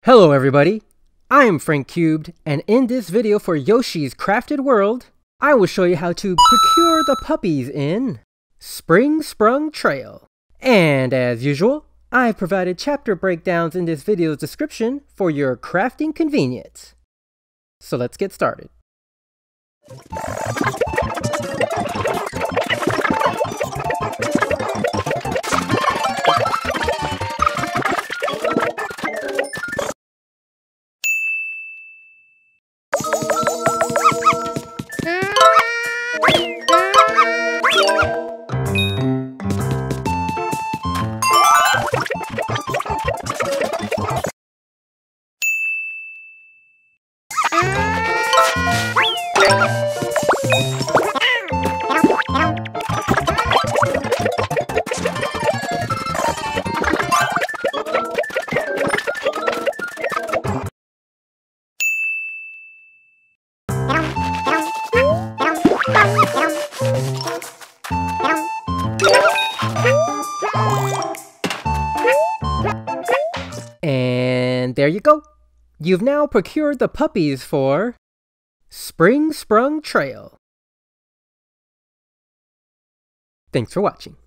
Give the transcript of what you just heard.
Hello everybody, I am Frankcubed, and in this video for Yoshi's Crafted World, I will show you how to procure the puppies in Spring Sprung Trail. And as usual, I have provided chapter breakdowns in this video's description for your crafting convenience. So let's get started. And there you go. You've now procured the puppies for Spring Sprung Trail. Thanks for watching.